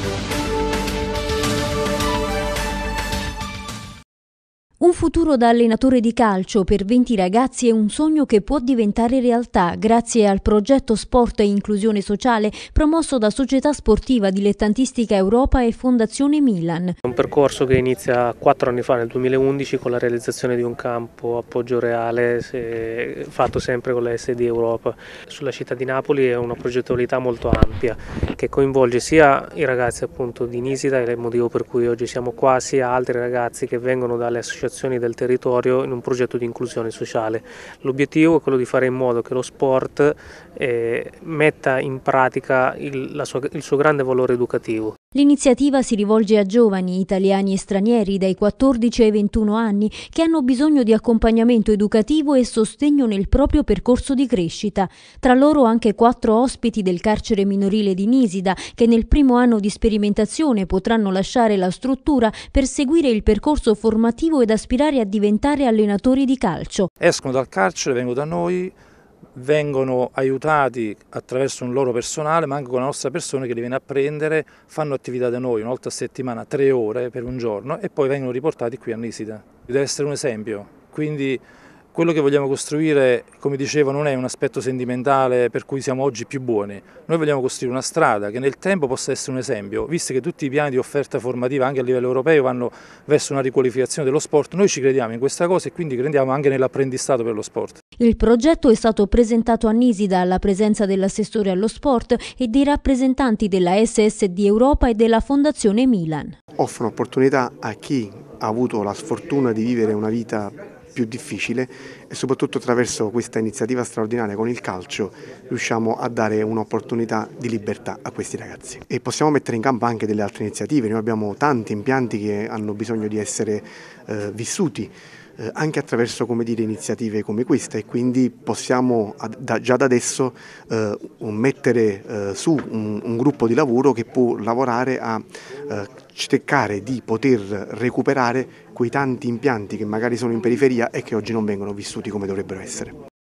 Un futuro da allenatore di calcio per 20 ragazzi è un sogno che può diventare realtà grazie al progetto Sport e Inclusione Sociale promosso da Società Sportiva Dilettantistica Europa e Fondazione Milan. È un percorso che inizia 4 anni fa, nel 2011, con la realizzazione di un campo a Poggio Reale, fatto sempre con la SD Europa. Sulla città di Napoli è una progettualità molto ampia che coinvolge sia i ragazzi appunto di Nisida, ed è il motivo per cui oggi siamo qua, sia altri ragazzi che vengono dalle associazioni del territorio in un progetto di inclusione sociale. L'obiettivo è quello di fare in modo che lo sport metta in pratica il suo grande valore educativo. L'iniziativa si rivolge a giovani italiani e stranieri dai 14 ai 21 anni che hanno bisogno di accompagnamento educativo e sostegno nel proprio percorso di crescita. Tra loro anche 4 ospiti del carcere minorile di Nisida che nel primo anno di sperimentazione potranno lasciare la struttura per seguire il percorso formativo ed aspirare a diventare allenatori di calcio. Escono dal carcere, vengono da noi, vengono aiutati attraverso un loro personale, ma anche con la nostra persona che li viene a prendere, fanno attività da noi una volta a settimana, 3 ore per un giorno, e poi vengono riportati qui a Nisida. Deve essere un esempio, quindi quello che vogliamo costruire, come dicevo, non è un aspetto sentimentale per cui siamo oggi più buoni. Noi vogliamo costruire una strada che nel tempo possa essere un esempio, visto che tutti i piani di offerta formativa anche a livello europeo vanno verso una riqualificazione dello sport. Noi ci crediamo in questa cosa e quindi crediamo anche nell'apprendistato per lo sport. Il progetto è stato presentato a Nisida alla presenza dell'assessore allo sport e dei rappresentanti della SSD Europa e della Fondazione Milan. Offrono opportunità a chi ha avuto la sfortuna di vivere una vita più difficile e soprattutto attraverso questa iniziativa straordinaria con il calcio riusciamo a dare un'opportunità di libertà a questi ragazzi. E possiamo mettere in campo anche delle altre iniziative, noi abbiamo tanti impianti che hanno bisogno di essere vissuti anche attraverso, come dire, iniziative come questa, e quindi possiamo già da adesso mettere su un gruppo di lavoro che può lavorare a cercare di poter recuperare quei tanti impianti che magari sono in periferia e che oggi non vengono vissuti come dovrebbero essere.